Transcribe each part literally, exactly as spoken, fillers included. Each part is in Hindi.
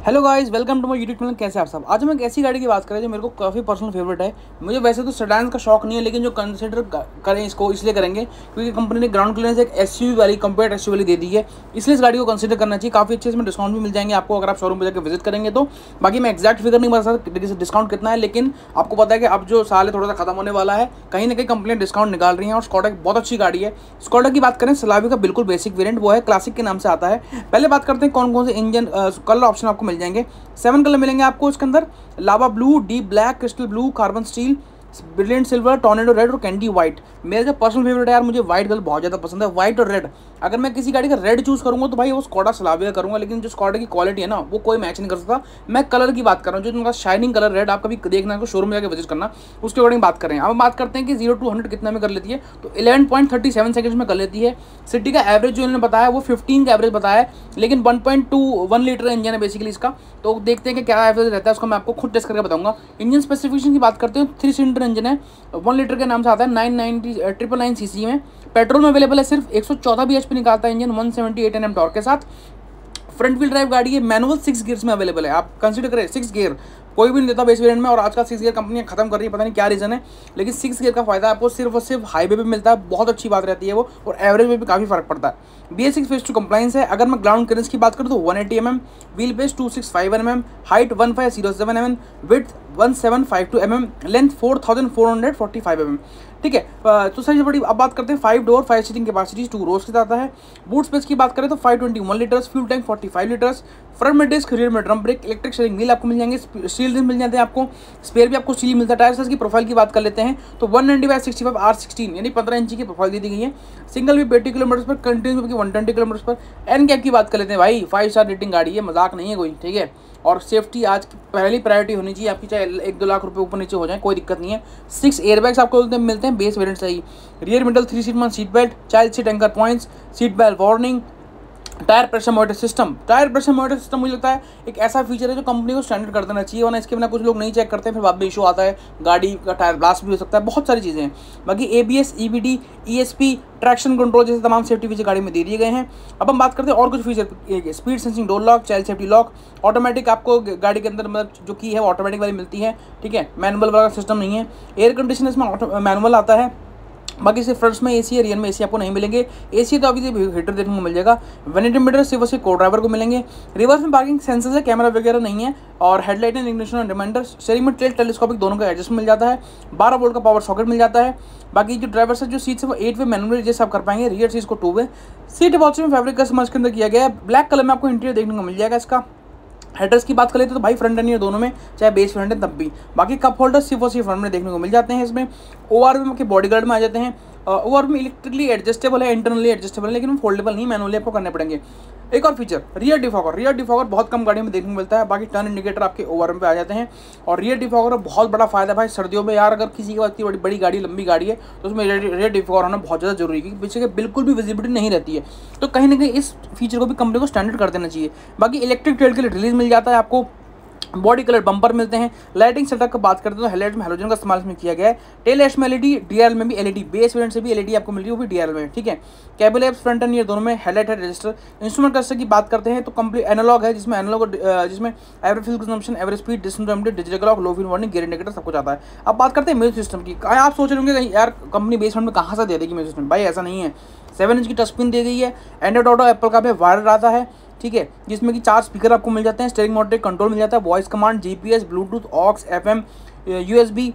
Hello guys, welcome to my YouTube channel. कैसे आप सब। आज हम एक ऐसी गाड़ी की बात करें जो मेरे को काफ़ी पर्सनल फेवरेट है। मुझे वैसे तो सेडान का शौक नहीं है, लेकिन जो कंसिडर करें इसको इसलिए करेंगे क्योंकि कंपनी ने ग्राउंड क्लियरेंस एक एसयूवी वाली कम्पैक्ट एसयूवी वाली दे दी है, इसलिए इस गाड़ी को कंसिडर करना चाहिए। काफ़ी अच्छे इसमें डिस्काउंट भी मिल जाएंगे आपको अगर आप शोरूम पर जाकर विजिट करेंगे तो। बाकी मैं एक्जैक्ट फिगर नहीं बता सकता डिस्काउंट कितना है, लेकिन आपको पता है कि अब जो साल है थोड़ा सा खत्म होने वाला है, कहीं ना कहीं कंपनियां डिस्काउंट निकाल रही हैं। और स्कॉडा बहुत अच्छी गाड़ी है। स्कॉडा की बात करें, स्लाविया का बिल्कुल बेसिक वेरिएंट वो है, क्लासिक के नाम से आता है। पहले बात करते हैं कौन कौन से इंजन कलर ऑप्शन आपको मिल जाएंगे। सेवन कलर मिलेंगे आपको इसके अंदर। Lava blue, deep black, crystal blue, carbon steel, brilliant silver, tornado red और कैंडी व्हाइट। मेरा जो पर्सनल फेवरेट है यार, मुझे व्हाइट कलर बहुत ज़्यादा पसंद है। व्हाइट और रेड, अगर मैं किसी गाड़ी का रेड चूज करूंगा तो भाई वो स्कॉडा स्लाविया करूंगा, लेकिन जो स्कॉडा की क्वालिटी है ना वो कोई मैच नहीं कर सकता। मैं कलर की बात कर रहा हूँ, जो उनका शाइनिंग कलर रेड, आप कभी देखना को शोरूम में जाकर विजिट करना, उसके अकॉर्डिंग बात करें। अब हम बात करते हैं कि जीरो टू हंड्रेड कितना में कर लेती है, तो eleven point thirty seven seconds में कर लेती है। सिटी का एवरेज जो इन्होंने बताया वो फिफ्टीन का एवरेज बताया है, लेकिन one point two one litre engine है बेसिकली इसका। तो देखते हैं कि क्या एवरेज रहता है, उसको मैं आपको खुद टेस्ट करके बताऊंगा। इंजन स्पेसिफिकेशन की बात करते हैं, थ्री सिलेंडर इंजन है, वन लीटर के नाम से आता है, nine ninety triple nine C C में। पेट्रोल में अवेलेबल है, सिर्फ एक सौ चौदह बी एच पी निकालता है engine, one seventy eight N M torque के साथ। फ्रंट व्हील ड्राइव गाड़ी है, मैनुअल सिक्स गियर्स में अवेलेबल है। आप कंसीडर करें सिक्स गियर कोई भी नहीं देता बेस वेरिएंट में, और आजकल सिक्स गियर कंपनियां खत्म कर रही है, पता नहीं क्या रीजन है, लेकिन सिक्स गियर का फायदा आपको सिर्फ और सिर्फ हाईवे पे मिलता है। बहुत अच्छी बात रहती है वो, और एवरेज में भी काफी फर्क पड़ता है। B S six phase two compliance है। अगर मैं ग्राउंड क्लियरेंस की बात करूँ तो one eighty M M, wheel base two six five M M, height one five zero seven M M, width one seven five two M M, length four thousand four hundred forty five M M. ठीक है, तो सबसे बड़ी अब बात करते हैं five door five seating capacity two rows के साथ आता है। बूट स्पेस की बात करें तो five twenty one litres, fuel tank forty five litres, front में डिस्क, रियर में drum brake, electric steering wheel आपको मिल जाएंगे, स्टील रिम मिल जाते हैं आपको, स्पेयर भी आपको स्टील मिलता है। टायर साइज की प्रोफाइल की बात कर लेते हैं तो one ninety by sixty five R sixteen यानी पंद्रह इंची की प्रोफाइल दी गई है। सिंगल भी एटी किलोमीटर पर, कंटिन्यू की वन ट्वेंटी किलोमीटर पर। एन कैप की बात कर लेते हैं भाई, फाइव स्टार रेटिंग गाड़ी है, मजाक नहीं है कोई। ठीक है, और सेफ्टी आज की पहली प्रायोरिटी होनी चाहिए आपकी, चाहे एक दो लाख रुपए ऊपर नीचे हो जाए कोई दिक्कत नहीं है। सिक्स एयरबैग्स आपको मिलते हैं बेस वेरिएंट से ही। Rear middle three seat one seat belt, child seat anchor points, seat belt warning, tyre pressure monitor system. Tyre pressure monitor system मुझे लगता है एक ऐसा फीचर है जो कंपनी को स्टैंडर्ड कर देना चाहिए, वरना इसके बिना कुछ लोग नहीं चेक करते, फिर बाद में इशू आता है, गाड़ी का टायर ब्लास्ट भी हो सकता है, बहुत सारी चीज़ें हैं। बाकी A B S, E B D, E S P, traction control जैसे तमाम सेफ्टी फीचर गाड़ी में दे दिए गए हैं। अब हम बात करते हैं और कुछ feature, speed sensing door lock, child safety lock, automatic आपको गाड़ी के अंदर मतलब जो की है वो ऑटोमेटिक वाली मिलती है। ठीक है, मैनुअल वाला सिस्टम नहीं है। एयर कंडीशनर इसमें मैनुअल आता है। बाकी सिर्फ फ्रंट्स में एसी है, रियर में एसी आपको नहीं मिलेंगे। एसी तो अभी हीटर देखने को मिल जाएगा। वैनिटी मीटर सिर्फ और सिर्फ को ड्राइवर को मिलेंगे। रिवर्स में पार्किंग सेंसर्स है, कैमरा वगैरह नहीं है। और headlight and ignition and reminder, steering में टेल टेलीस्कोपिक दोनों का एडजस्ट मिल जाता है। बारह वोल्ट का पावर सॉकेट मिल जाता है। बाकी जो ड्राइवर से जो सीट्स है वो एट वे मैनुअल एडजस्ट आप कर पाएंगे, रियर सीट्स को टू वे। सीट बॉक्स में फैब्रिक का समझ के अंदर किया गया है। ब्लैक कलर में आपको इंटीरियर देखने को मिल जाएगा इसका। हेडर्स की बात कर लेते तो भाई फ्रंट एंड रियर दोनों में, चाहे बेस फ्रंट है तब भी। बाकी कप होल्डर सिर्फ और सिर्फ फ्रंट में देखने को मिल जाते हैं इसमें। ओ आर एम के बॉडी गार्ड में आ जाते हैं। O R M electrically adjustable है, इंटरनली एडजस्टेबल है, लेकिन वो फोल्डेबल नहीं, मैनुअली आपको करने पड़ेंगे। एक और feature, rear defogger. Rear defogger बहुत कम गाड़ी में देखने को मिलता है। बाकी टर्न इंडिकेटर आपके ओ आर एम पे आ जाते हैं। और रियर डिफॉगर बहुत बड़ा फायदा भाई सर्दियों में यार, अगर किसी के पास बड़ी बड़ी गाड़ी, लंबी गाड़ी है तो उसमें रियर डिफॉगर होना बहुत ज़्यादा जरूरी है, क्योंकि पीछे के बिल्कुल भी विजिबिलिटी नहीं रहती है। तो कहीं ना कहीं इस फीचर को भी कंपनी को स्टैंडर्ड कर देना चाहिए। बाकी इलेक्ट्रिक टेल के लिए रिलीज मिल जाता है आपको। बॉडी कलर बम्पर मिलते हैं। लाइटिंग सेटअप की बात करते हैं तो हेडलाइट में हैलोजन का इस्तेमाल इसमें किया गया है। टेल लैम्प में एलईडी, डीआरएल में भी एलईडी, बेस वेरिएंट से भी एलईडी आपको मिल रही है, वो भी डीआरएल में। ठीक है, cable lamp front and rear दोनों में, हेडलाइट है, रजिस्टर। इंस्ट्रूमेंट क्लस्टर की बात करते हैं तो कंप्लीट एनालॉग है, जिसमें एनालॉग जिसमें average fuel consumption, average speed, distance, digital clock, low fuel warning, gear indicator सब कुछ आता है। अब बात करते हैं म्यूजिक सिस्टम की। आप सोच रहे होंगे यार कंपनी बेस में कहाँ से दे देगी म्यूजिक सिस्टम, भाई ऐसा नहीं है। सेवन इंच की टच स्क्रीन दी गई है। एंड्रॉइड ऑटो एप्पल का भी वायरड आता है। ठीक है, जिसमें कि चार स्पीकर आपको मिल जाते हैं। स्टीयरिंग मोटर कंट्रोल मिल जाता है, voice command, GPS, Bluetooth, aux, FM, USB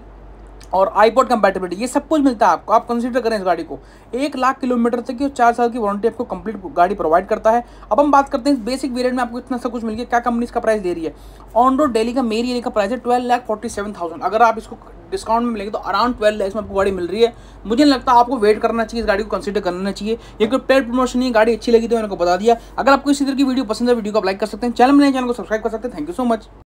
और आईपॉड कंपैटिबिलिटी, ये सब कुछ मिलता है आपको। आप कंसीडर करें इस गाड़ी को, एक लाख किलोमीटर तक की और चार साल की वारंटी आपको कंप्लीट गाड़ी प्रोवाइड करता है। अब हम बात करते हैं इस बेसिक वेरिएंट में आपको इतना सब कुछ मिल गया। क्या कंपनी इसका प्राइस दे रही है? ऑन रोड डेली का मेरी एरिया का प्राइस है twelve lakh forty seven thousand. अगर आप इसको डिस्काउंट में मिलेंगे तो अराउंड ट्वेल्व लैक्स में आपको गाड़ी मिल रही है। मुझे नहीं लगता आपको वेट करना चाहिए, इस गाड़ी को कंसीडर करना चाहिए। ये कोई पेड प्रमोशन नहीं है, गाड़ी अच्छी लगी तो मैंने को बता दिया। अगर आपको इसी तरह की वीडियो पसंद है, वीडियो को आप लाइक कर सकते हैं, चैनल में नए चैनल को सब्सक्राइब कर सकते हैं। Thank you so much.